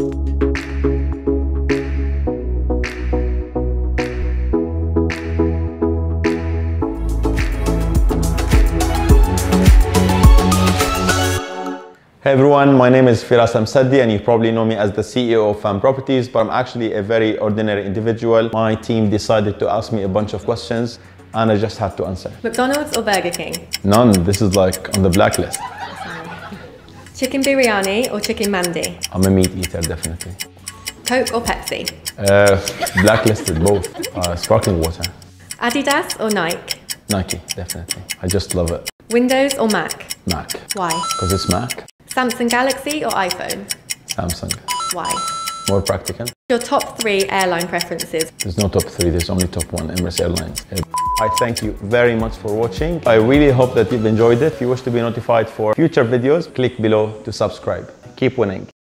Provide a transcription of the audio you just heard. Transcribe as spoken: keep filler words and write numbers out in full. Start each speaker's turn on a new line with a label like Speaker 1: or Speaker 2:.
Speaker 1: Hey everyone, my name is Firas and you probably know me as the C E O of Fan Properties, but I'm actually a very ordinary individual. My team decided to ask me a bunch of questions and I just had to answer.
Speaker 2: McDonald's or Burger King?
Speaker 1: None, this is like on the blacklist.
Speaker 2: Chicken biryani or chicken mandi?
Speaker 1: I'm a meat eater, definitely.
Speaker 2: Coke or Pepsi?
Speaker 1: Uh, blacklisted, both. Uh, sparkling water.
Speaker 2: Adidas or Nike?
Speaker 1: Nike, definitely. I just love it.
Speaker 2: Windows or Mac?
Speaker 1: Mac.
Speaker 2: Why?
Speaker 1: Because it's Mac.
Speaker 2: Samsung Galaxy or iPhone?
Speaker 1: Samsung.
Speaker 2: Why?
Speaker 1: More practical.
Speaker 2: Your top three airline preferences?
Speaker 1: There's no top three, there's only top one, Emirates Airlines. I thank you very much for watching. I really hope that you've enjoyed it. If you wish to be notified for future videos, click below to subscribe. Keep winning.